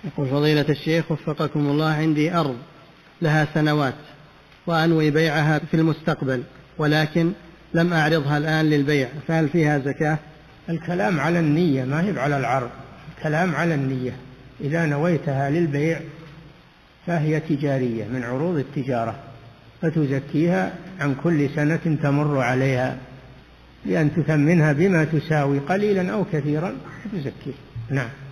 يقول فضيلة الشيخ وفقكم الله، عندي أرض لها سنوات وأنوي بيعها في المستقبل، ولكن لم أعرضها الآن للبيع، فهل فيها زكاة؟ الكلام على النية، ما هي على العرض، الكلام على النية. إذا نويتها للبيع فهي تجارية من عروض التجارة، فتزكيها عن كل سنة تمر عليها، لأن تثمنها بما تساوي قليلا أو كثيرا فتزكيه. نعم.